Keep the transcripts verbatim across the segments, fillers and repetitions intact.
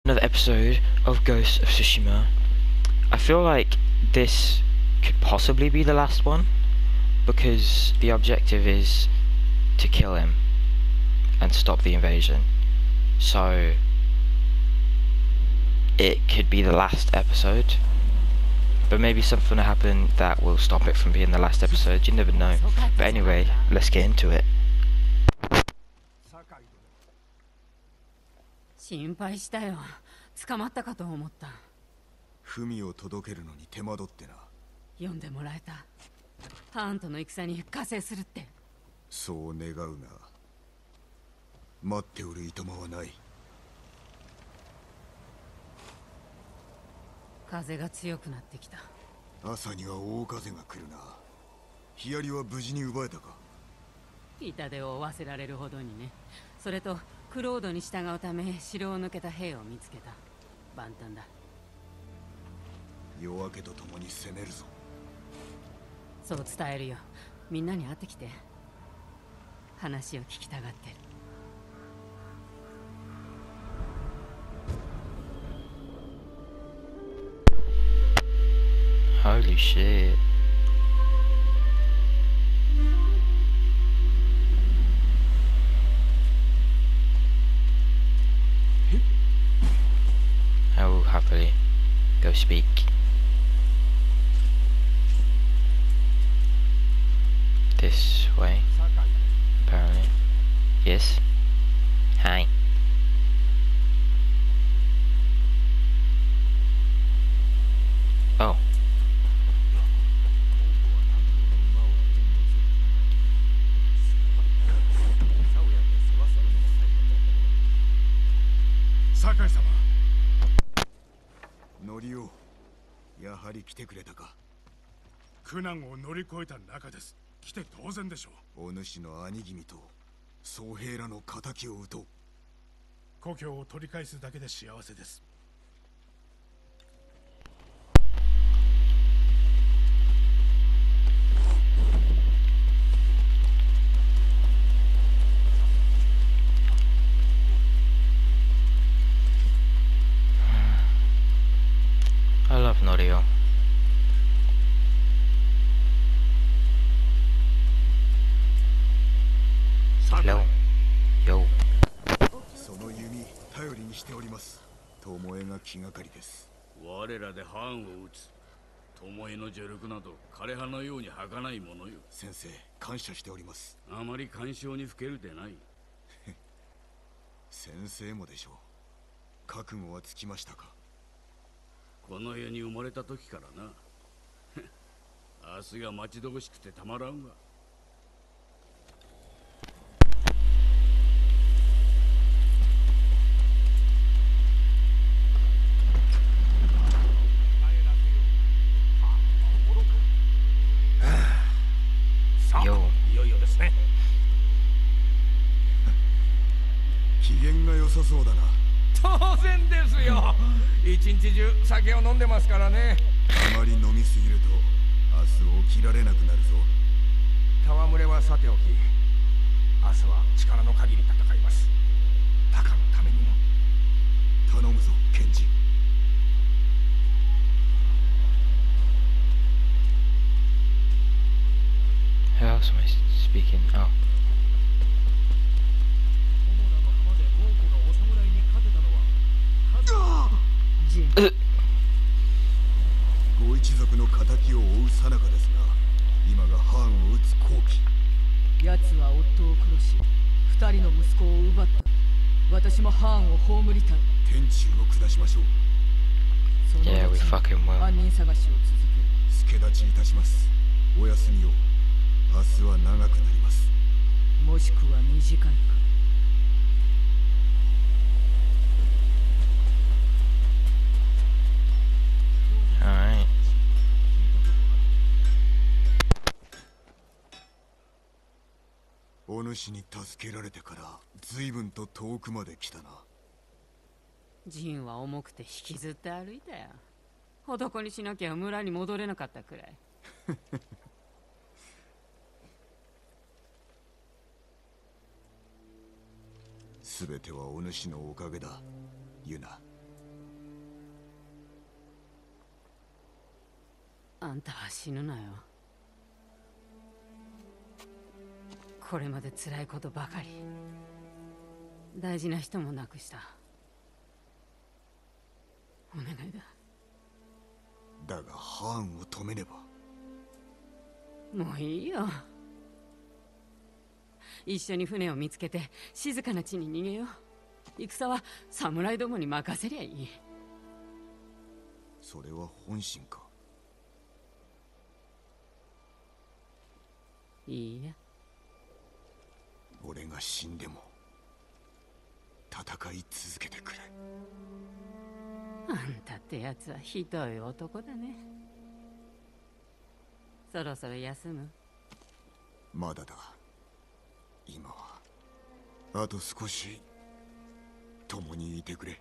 Another episode of Ghost of Tsushima. I feel like this could possibly be the last one, because the objective is to kill him and stop the invasion. So it could be the last episode, but maybe something will happen that will stop it from being the last episode. You never know. But anyway, let's get into it. 心配したよ。捕まったかと思った。 文を届けるのに手間取ってな。 読んでもらえた。ハーンとの戦に加勢するって。 そう願うが、待っておるいとまはない。 風が強くなってきた。 朝には大風が来るな。ヒアリは無事に奪えたか。 痛手を負わせられるほどにね。それとクロードに従うため城を抜けた兵を見つけた。万端だ。 夜明けとともに攻めるぞ。 そう伝えるよ。みんなに会ってきて。話を聞きたがってる。 Holy shit. I will happily go speak. This way, apparently. Yes. Hi. Oh. Sakai様。ノリオ、やはり来てくれたか。 苦難を乗り越えた中です。来て当然でしょう。お主の兄君と僧兵らの仇を討とう。 故郷を取り返すだけで幸せです。 I love Norio. Hello. Yo. その弓頼りにしております。巴が気がかりです。 我らでハーンを撃つ。巴の助力など枯葉のように儚いものよ。 先生、感謝しております。 あまり感傷にふけるでない。 先生もでしょう。覚悟はつきましたか。 この世に生まれた時からな。明日が待ち遠しくてたまらんわ。 いよいよですね。 機嫌が良さそうだな。 当然ですよ。一日中酒を飲んでますからね。 あまり飲みすぎると明日起きられなくなるぞ。 戯れはさておき、明日は力の限り戦います。タカのためにも。 頼むぞ、ケンジ。 Who else am I speaking? Oh. ご一族の仇を追うさなかですが、今がハーンを撃つ好機。 奴は夫を殺し、二人の息子を奪った。私もハーンを葬りたい。 天誅を下しましょう。 その Yeah, we 後 fucking will. 犯人探しを続ける。 助立ちいたします。お休みを。明日は長くなります。 もしくは短いか。 Alright. お主に助けられてから随分と遠くまで来たな。 ジンは重くて引きずって歩いたよ。男にしなきゃ村に戻れなかったくらい。 すべてはお主のおかげだ、ユナ。 あんたは死ぬなよ。これまで辛いことばかり。大事な人も亡くした。お願いだ。 だがハーンを止めねば。 もういいよ。一緒に船を見つけて静かな地に逃げよう。戦は侍どもに任せりゃいい。 それは本心か。 いいや。 俺が死んでも戦い続けてくれ。 あんたってやつはひどい男だね。そろそろ休む？ まだだ。今はあと少し共にいてくれ。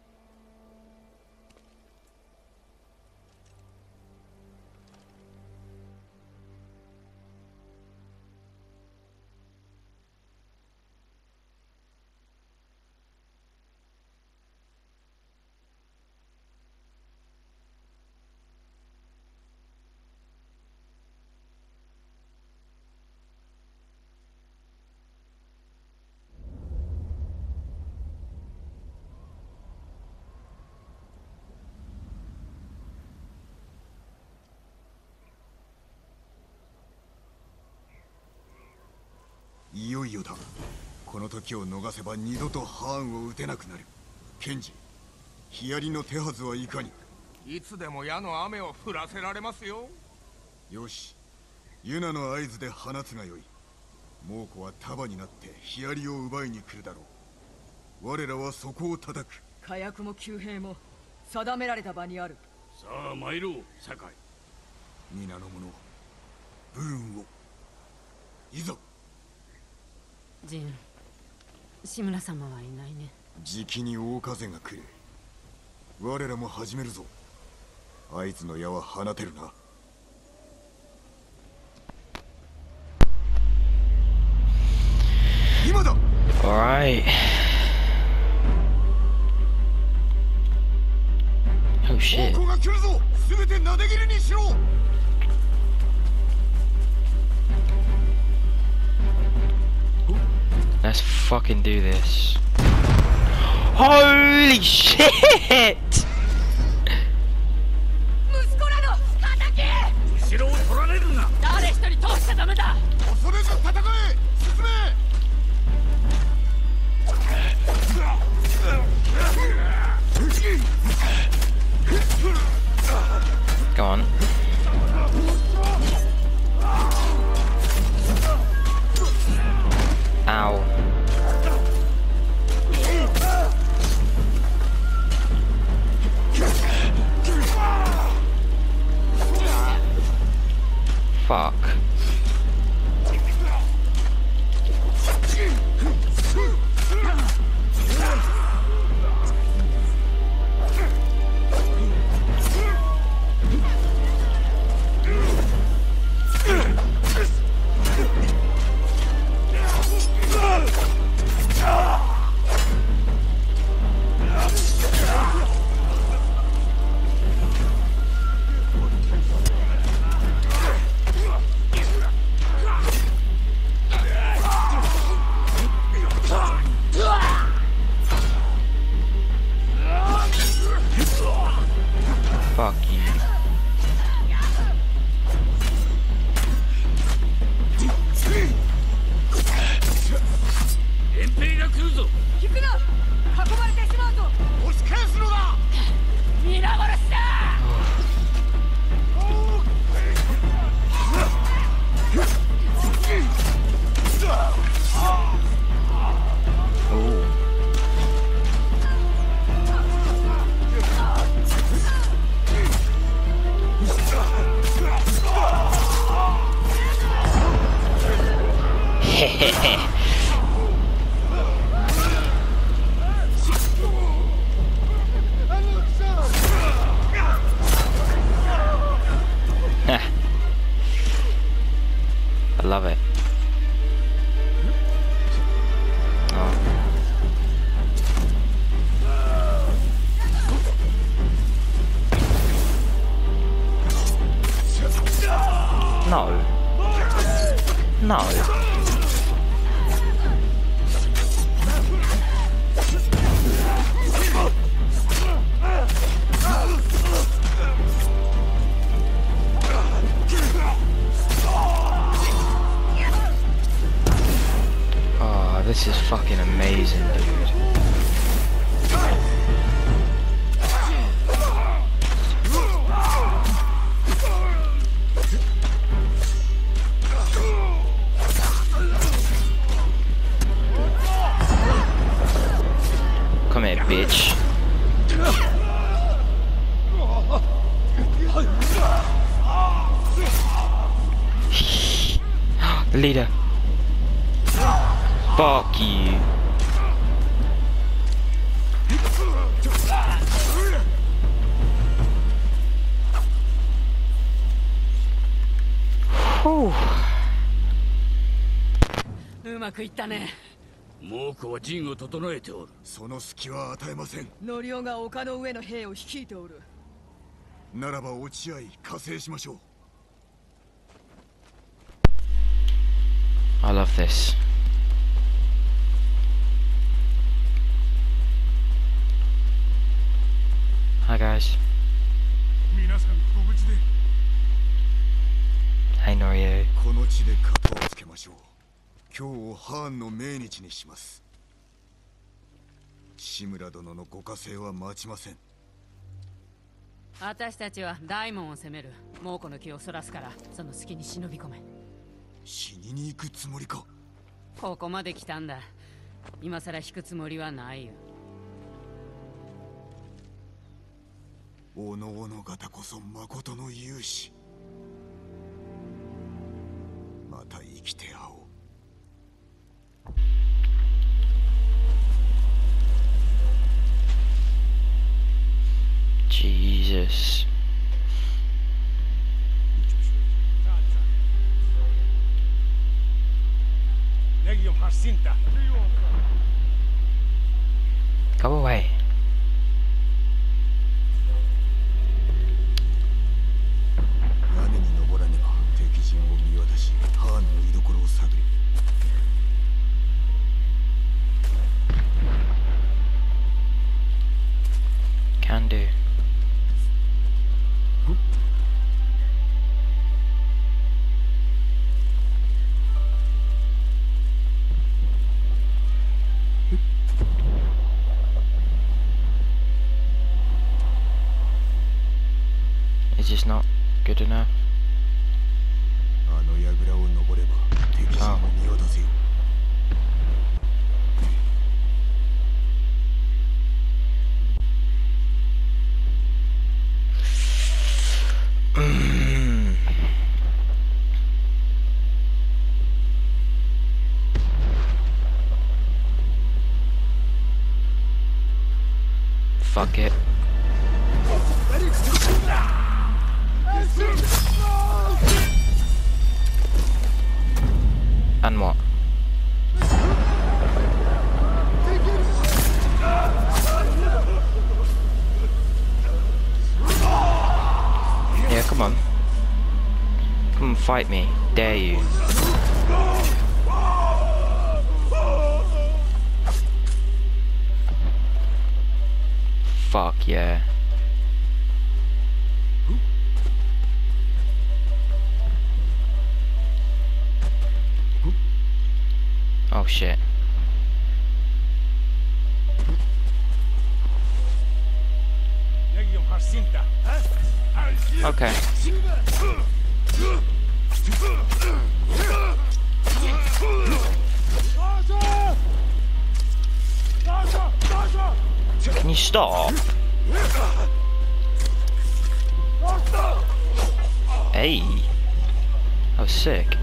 いよいよだ。この時を逃せば二度とハーンを撃てなくなる。ケンジ、ヒヤリの手はずはいかに？ いつでも矢の雨を降らせられますよ。 よし、ユナの合図で放つがよい。猛虎は束になってヒヤリを奪いに来るだろう。我らはそこを叩く。 火薬も弓兵も定められた場にある。 さあ参ろう、酒井。 皆の者、武運を。いざ。 ジン、志村様はいないね。 じきに大風が来る。我らも始めるぞ。合図の矢は放てるな。今だ。 Alright. Oh shit. 猛虎が来るぞ。すべてなで切りにしろ。 Let's fucking do this. Holy shit! 息子らの敵！ 後ろを取られるな。 誰一人通しちゃダメだ。 恐れず戦え。進め。 Go on. Ow. Fuck. Fuck you. Emperorが来るぞ。 引くな。囲まれてしまうぞ。 押し返すのだ。 皆殺しだ。 Oh. No. No. Oh, this is fucking amazing, dude. Come here, bitch. The leader. Fuck you. Whew. うまくいったね。 猛虎は陣を整えておる。 その隙は与えません。 ノリオが丘の上の兵を率いておる。 ならば落ち合い加勢しましょう。 I love this. Hi guys. 皆さんご無事で。 Hey Norio. この地で型をつけましょう。今日をハーンの命日にします。志村殿のご加勢は待ちません。 私たちは大門を攻める。猛虎の気をそらすから、その隙に忍び込め。 死にに行くつもりか。 ここまで来たんだ。今さら引くつもりはないよ。 おのおの方こそ誠の勇士。また生きて会おう。 Jesus. Go away. Can do. Is this not good enough? あの櫓を登れば敵陣を見渡せよ。 Fuck it. And what? Yeah, come on. Come and fight me. Dare you. Fuck yeah. Oh shit. Okay. Can you stop? Hey. That was sick.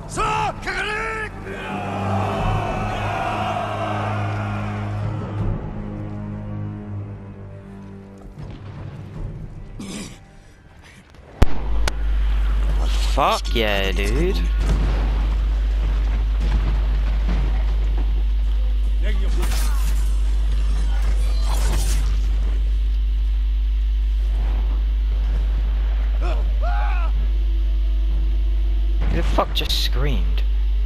さあかかれ。 Fuck yeah, dude. Who the fuck just screamed?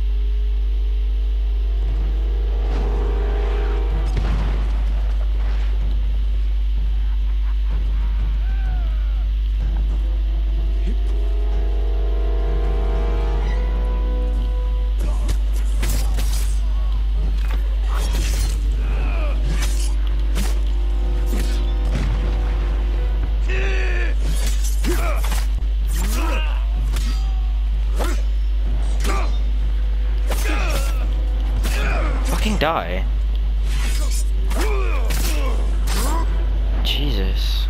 Die. Jesus.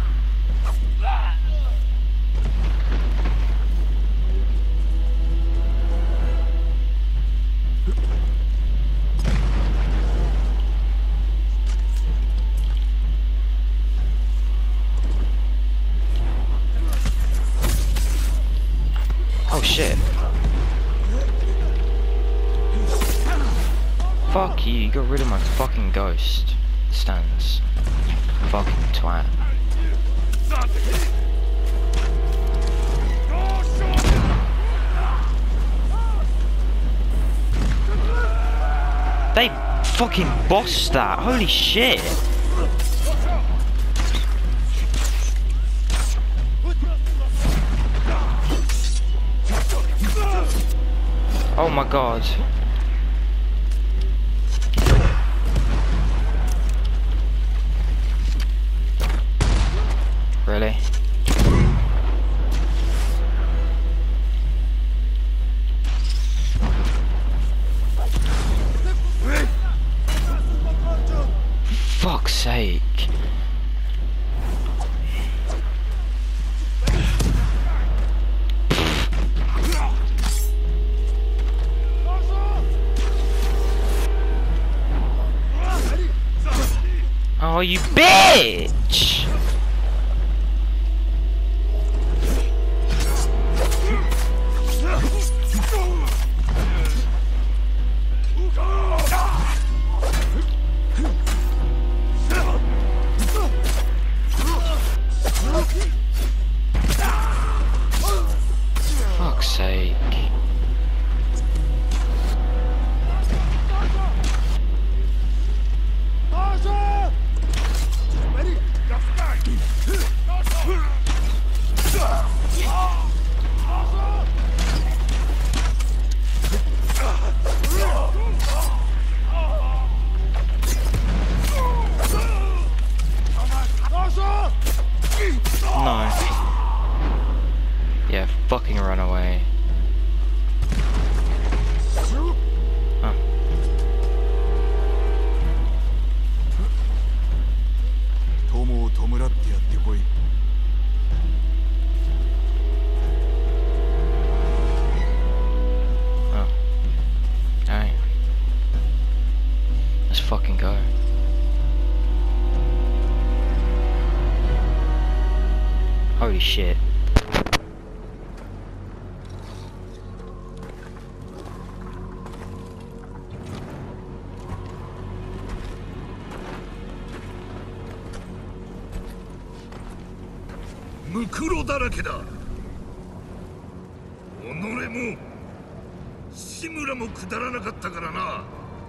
Oh shit. Fuck you, you got rid of my fucking ghost. Stands. Fucking twat. They fucking bossed that, holy shit! Oh my god. Really? Fuck's sake. Oh, you bitch! Fuck's sake. No. Yeah, fucking run away. Oh. Tomoを弔ってやってこい。 Oh. Alright. Let's fucking go. Holy shit. 「ムクロだらけだ。己も志村もくだらなかったからな。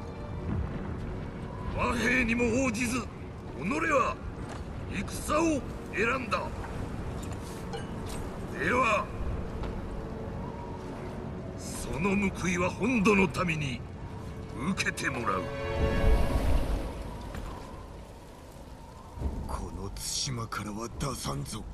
和平にも応じず、己は戦を選んだ。ではその報いは本土の民に受けてもらう。 この対馬からは出さんぞ。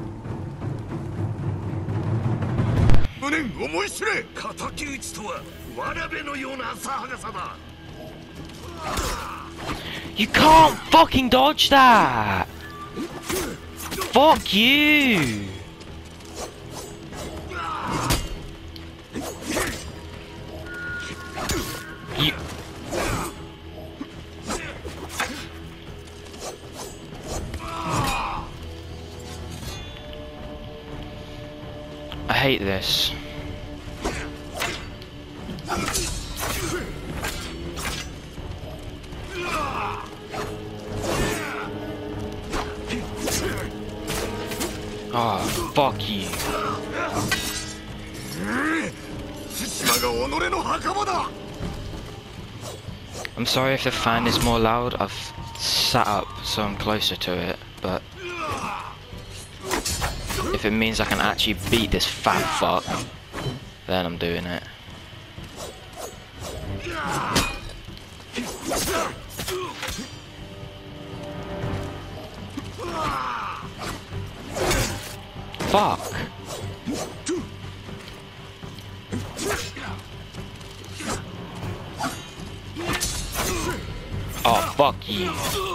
無念思い知れ。 敵討ちとは You can't fucking dodge that! Fuck you! You... I hate this. Oh, fuck you. I'm sorry if the fan is more loud. I've sat up so I'm closer to it, but if it means I can actually beat this fat fuck, then I'm doing it. Fuck. Oh, fuck you.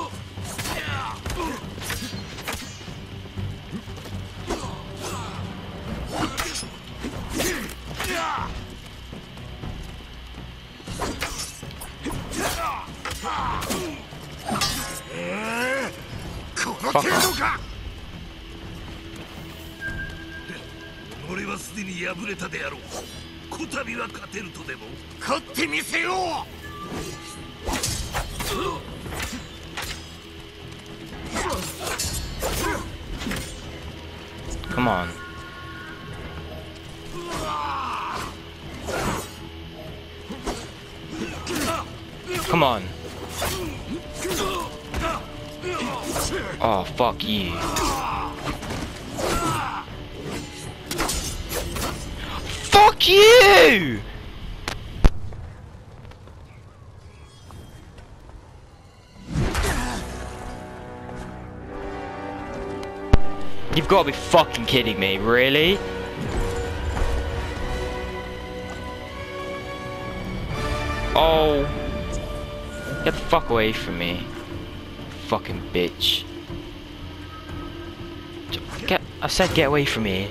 Fuck off. 俺はすでに敗れたであろう。こたびは勝てるとでも。 勝ってみせよう。 Come on. Come on. Oh, fuck you. Fuck you! You've got to be fucking kidding me, really? Oh. Get the fuck away from me. Fucking bitch. Get, I said get away from me.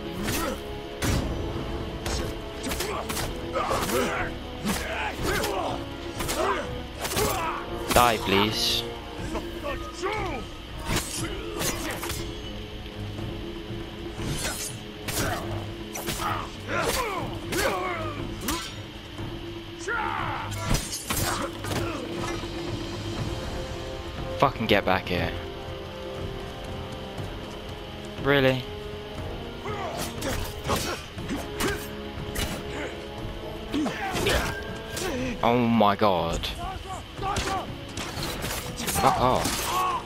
Die, please. Fucking get back here. Really? Oh my god. Fuck off.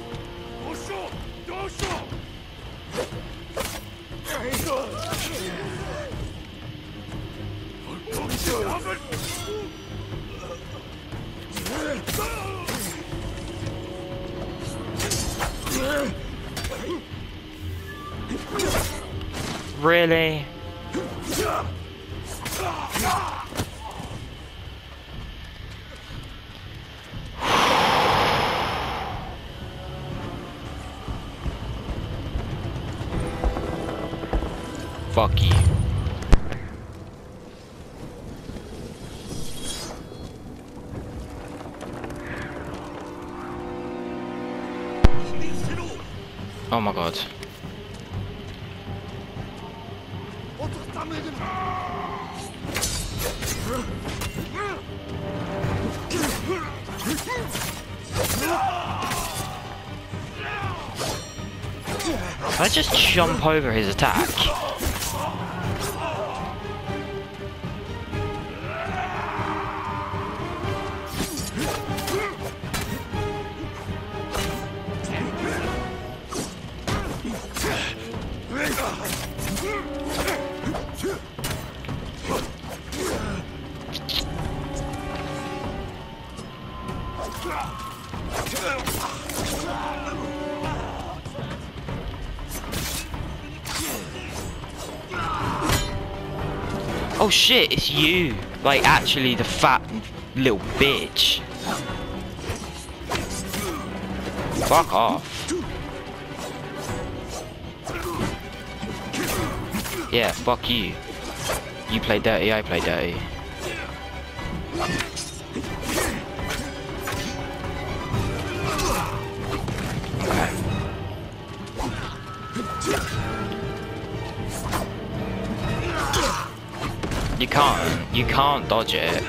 Really? Fuck you. Oh my god. Did I just jump over his attack? Oh shit, it's you! Like, actually the fat little bitch. Fuck off. Yeah, fuck you. You play dirty, I play dirty. Okay. You can't, you can't dodge it.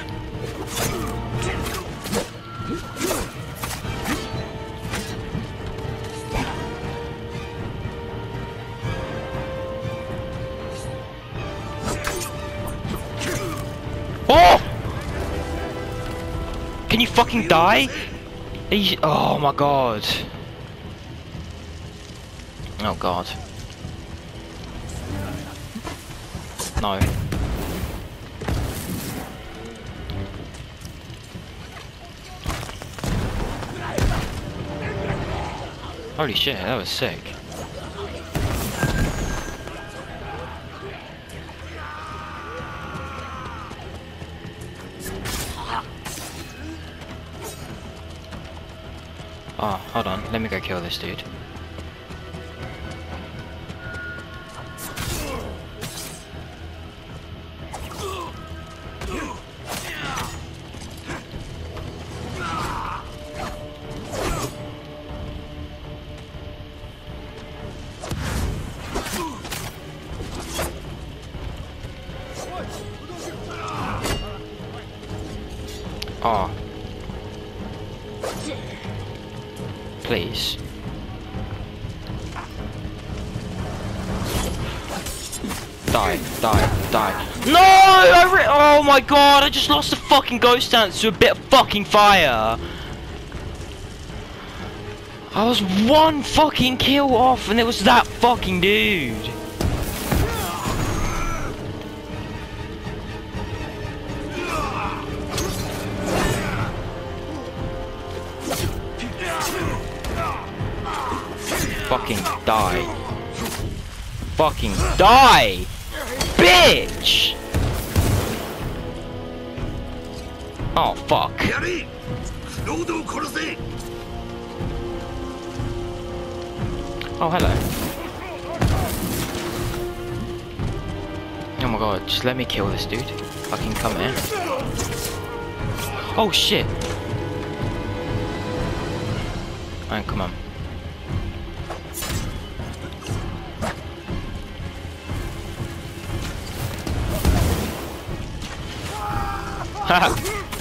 Oh! Can you fucking die? Are you, oh my god. Oh god. No. Holy shit, that was sick. Oh, hold on, let me go kill this dude. Oh. Please. Die, die, die. No! I re oh my god, I just lost the fucking ghost dance to a bit of fucking fire. I was one fucking kill off and it was that fucking dude. Fucking die. Fucking die! Bitch! Oh, fuck. Oh, hello. Oh my god, just let me kill this dude. Fucking come here. Oh, shit. Alright, come on. Haha.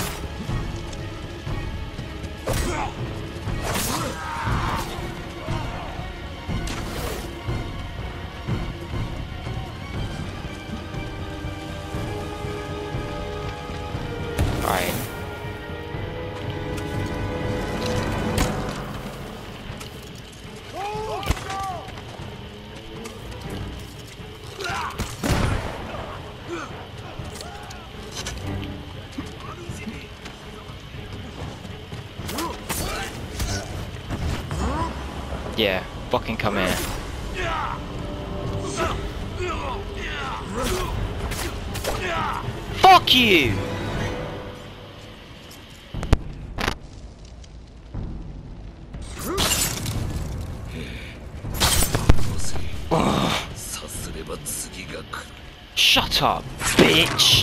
Alright. Yeah, fucking come here. Fuck you! Shut up, bitch!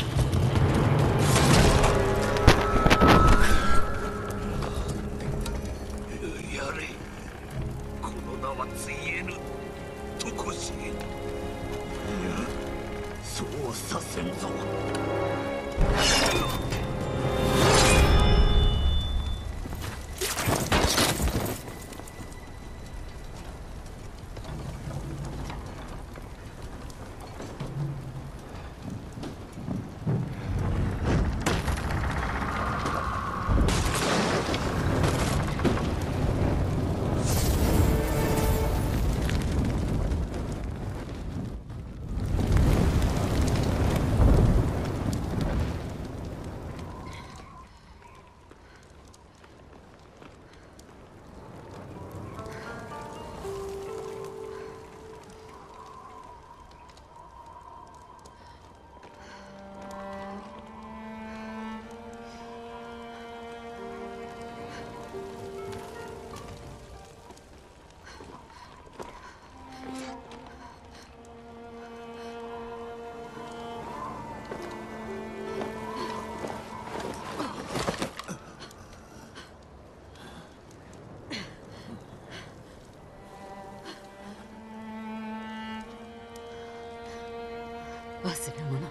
忘れ物。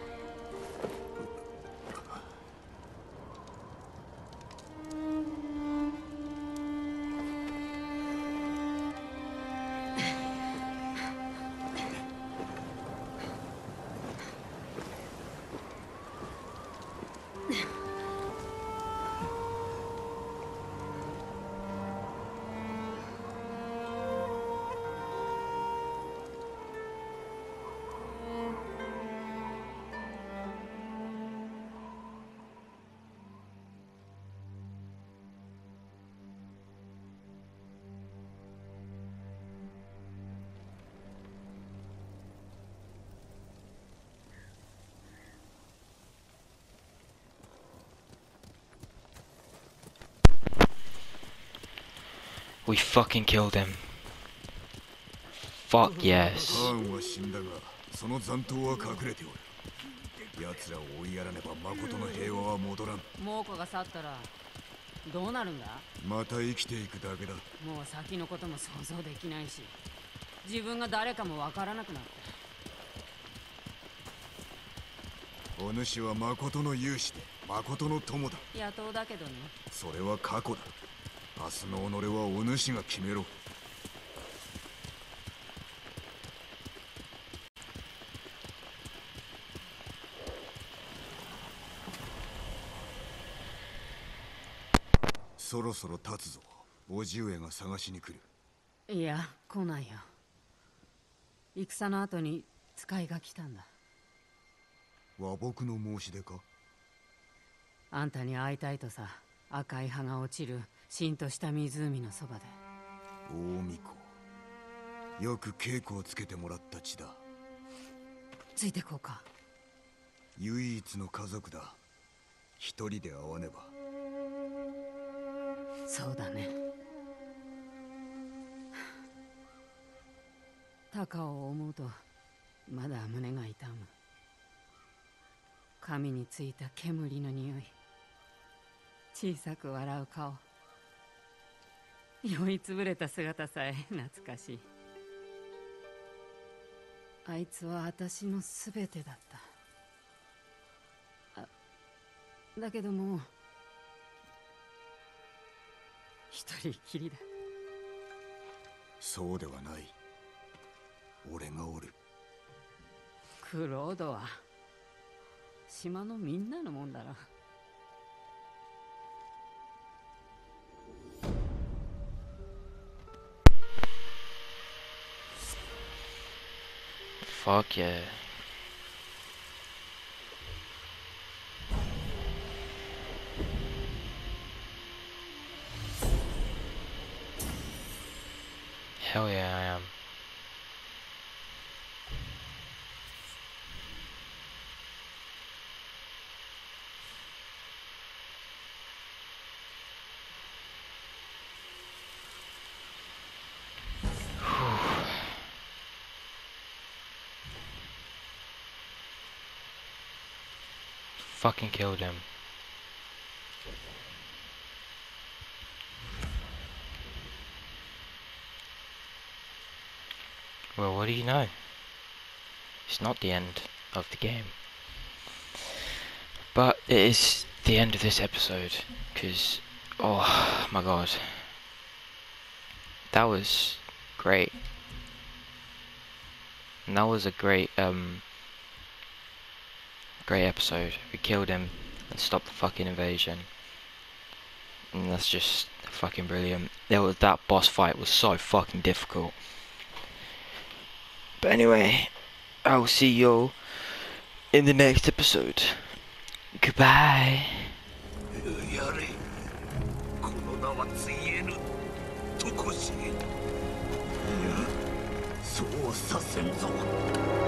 We fucking killed him. Fuck カ yes. ーンは死んだが、その残党は隠れておる。奴らを追いやらねば誠の平和は戻らん。 猛虎が去ったらどうなるんだ？ また生きていくだけだ。 もう先のことも想像できないし、自分が誰かもわからなくなった。 お主は誠の勇士で誠の友だ。 野党だけどね。 それは過去だ。明日の己はお主が決めろ。そろそろ立つぞ。叔父上が探しに来る。 いや、来ないよ。戦の後に使いが来たんだ。 和睦の申し出か？ あんたに会いたいとさ。赤い葉が落ちるしんとした湖のそばで。 大巫女、よく稽古をつけてもらった血だ。 ついてこうか。 唯一の家族だ。一人で会わねば。 そうだね。タカを思うとまだ胸が痛む。髪についた煙の匂い、小さく笑う顔、酔いつぶれた姿さえ懐かしい。あいつは私のすべてだった。あ、だけどもう一人きりだ。 そうではない。俺がおる。 クロードは島のみんなのもんだろ。 Fuck yeah. Hell yeah, I am. Fucking killed him. Well, what do you know? It's not the end of the game. But it is the end of this episode, because, oh my god. That was great. And that was a great, um, great episode. We killed him and stopped the fucking invasion. And that's just fucking brilliant. There was, that boss fight was so fucking difficult. But anyway, I will see you in the next episode. Goodbye. やれ、この名はついえぬ。とこし。いや、そうさせんぞ。